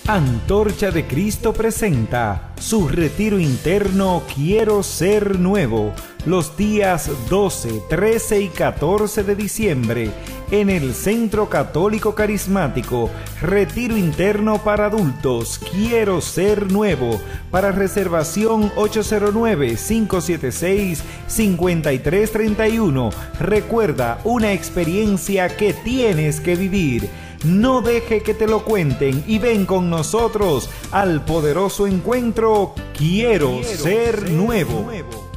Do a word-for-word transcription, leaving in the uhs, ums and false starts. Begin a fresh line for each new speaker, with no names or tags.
Antorcha de Cristo presenta su retiro interno Quiero Ser Nuevo, los días doce, trece y catorce de diciembre, en el Centro Católico Carismático, retiro interno para adultos, Quiero Ser Nuevo, para reservación ocho cero nueve, cinco siete seis, cinco tres tres uno. Recuerda, una experiencia que tienes que vivir. No deje que te lo cuenten y ven con nosotros al poderoso encuentro Quiero, Quiero ser, ser nuevo. nuevo.